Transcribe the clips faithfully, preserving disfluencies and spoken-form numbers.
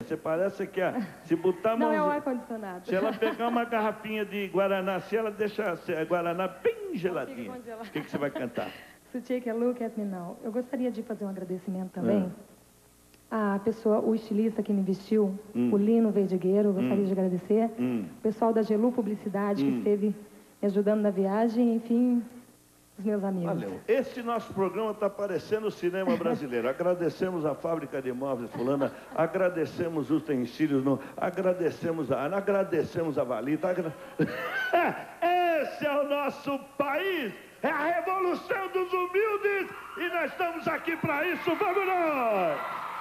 Você parece que é, se botar a Não é o mãozinha... ar-condicionado. Se ela pegar uma garrafinha de Guaraná, se ela deixar a Guaraná bem geladinha, o que, que você vai cantar? So take a look at me now. Eu gostaria de fazer um agradecimento também. É. A pessoa, o estilista que me vestiu, hum. o Lino Verdigueiro, eu gostaria hum. de agradecer. Hum. O pessoal da Gelu Publicidade, hum. que esteve me ajudando na viagem, enfim, os meus amigos. Valeu. Esse nosso programa está parecendo o cinema brasileiro. Agradecemos a Fábrica de Imóveis Fulana, agradecemos os utensílios, no, agradecemos a Ana, agradecemos a Valita. Agra... Esse é o nosso país! É a revolução dos humildes e nós estamos aqui para isso. Vamos nós!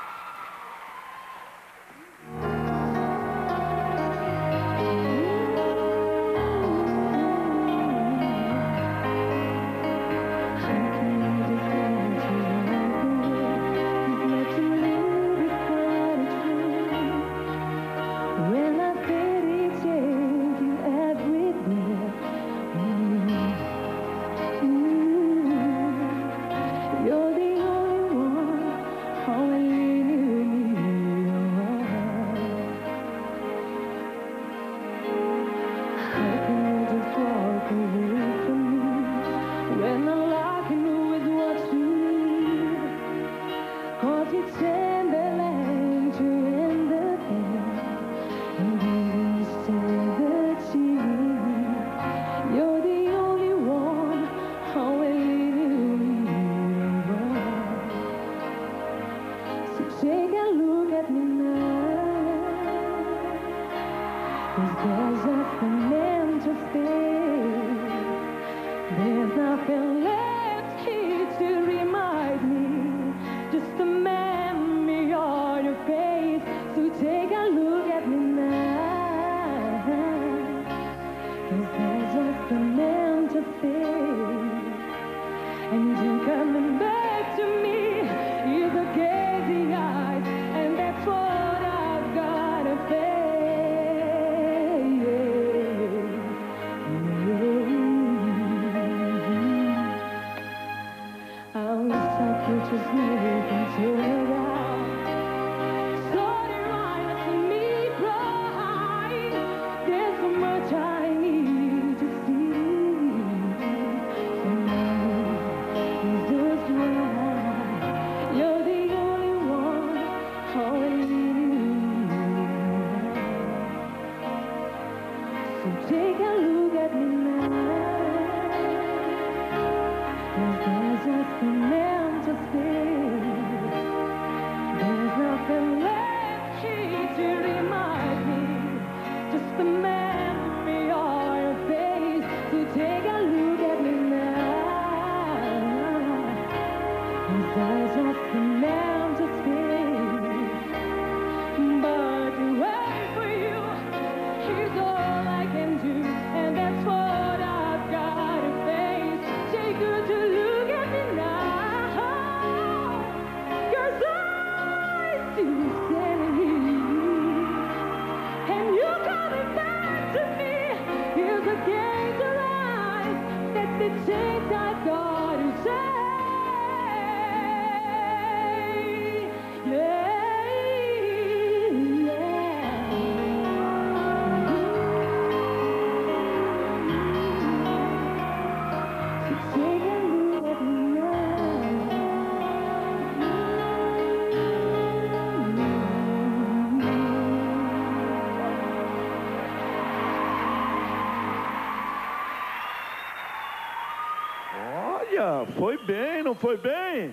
Foi bem, não foi bem?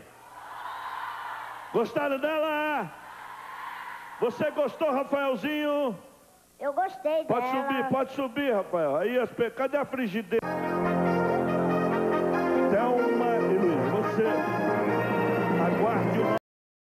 Gostaram dela? Você gostou, Rafaelzinho? Eu gostei pode dela. Pode subir, pode subir, Rafael. Aí, as pe... cadê a frigideira? Thelma e Luiz, você...